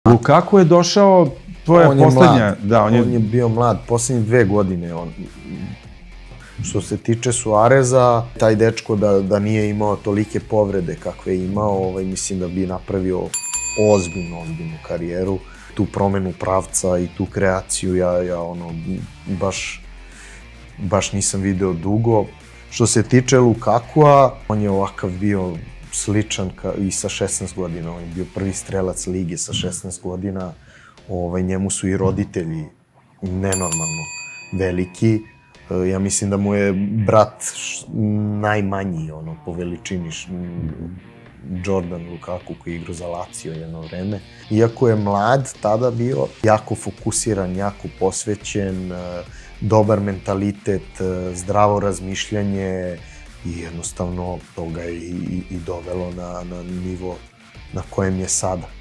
Lukaku je došao, tvoja poslednja... On je bio mlad, poslednje 2 godine. Što se tiče Suareza, taj dečko da nije imao tolike povrede kakve je imao, mislim da bi napravio ozbiljnu karijeru. Tu promenu pravca i tu kreaciju ja baš nisam video dugo. Što se tiče Lukakua, on je ovakav bio sličan i sa 16 godina. On je bio prvi strelac lige sa 16 godina. Njemu su i roditelji nenormalno veliki. Ja mislim da mu je brat najmanji po veličini, Jordan Lukaku koji je igrao za Lazio jedno vreme. Iako je mlad tada bio, jako fokusiran, jako posvećen, dobar mentalitet, zdravo razmišljanje i jednostavno to ga je i dovelo na nivo na kojem je sada.